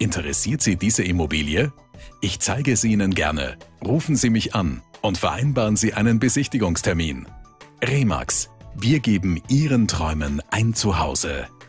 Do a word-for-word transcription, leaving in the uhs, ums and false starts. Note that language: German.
Interessiert Sie diese Immobilie? Ich zeige es Ihnen gerne. Rufen Sie mich an und vereinbaren Sie einen Besichtigungstermin. Remax. Wir geben Ihren Träumen ein Zuhause.